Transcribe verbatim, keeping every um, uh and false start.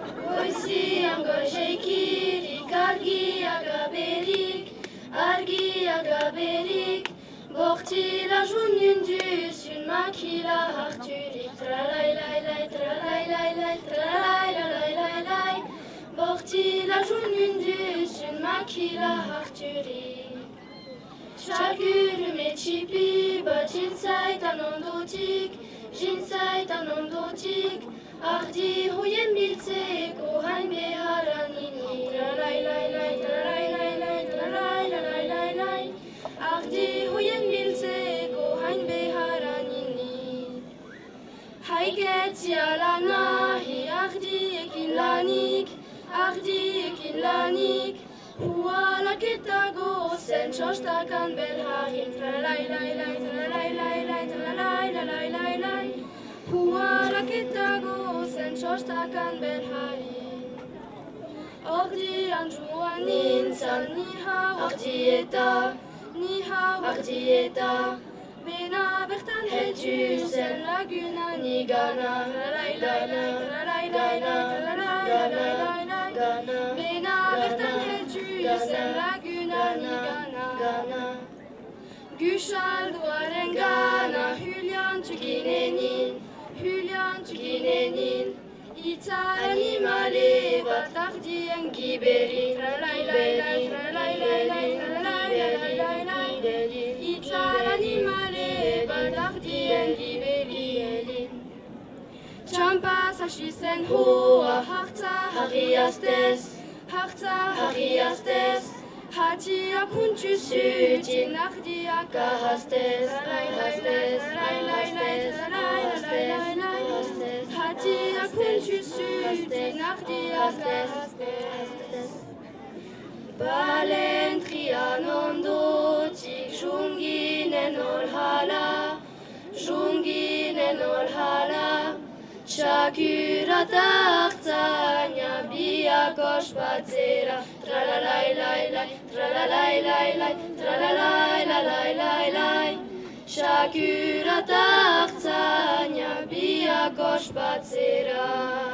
Goizian goizeikirik argia gaberik, argia gaberik, bortila junin duzun makila harturik, tralailai, tralailai, tralailai, bortila junin duzun makila harturik. Chacune chipi, but inside an ondotik, inside an ondotik, ardi huyen bilse, go hain beharanini, tralai lai lai, tralai lai lai, tralai lai lai lai, ardi huyen bilse, go hain beharanini. Haiget yalana, hi ardi ekin lanik, ardi ekin lanik, Uala kitago sen chostakan belharin tralai lai lai tralai lai lai tralai lai lai lai Uala kitago sen chostakan belharin Ordi anjuanin san ni hao ardieta ni hao ardieta Bena bertan hetu sen laguna ni gana tralai lai lai tralai lai lai tralai lai lai Bena bertan hetu sen laguna ni gana Gushal duaren gana Julian tuginenin Julian tuginenin Ita animale bat ardien giberin Tralai lai lai tralai lai lai tralai lai lai Ita animale bat ardien giberin Champa sashisen hoa hartza hariastes Hartza hariastes Hatia kuntu sutin ardia kahastes Hastes, hastes, hastes Hatia kuntu sutin ardia kahastes Balen trianondotik junginen olhala Junginen olhala Shakura tartania bia koshpatzera Tralalai lai lai, tralalai lai lai, tralalai lai lai lai lai Shakura tartania bia koshpatzera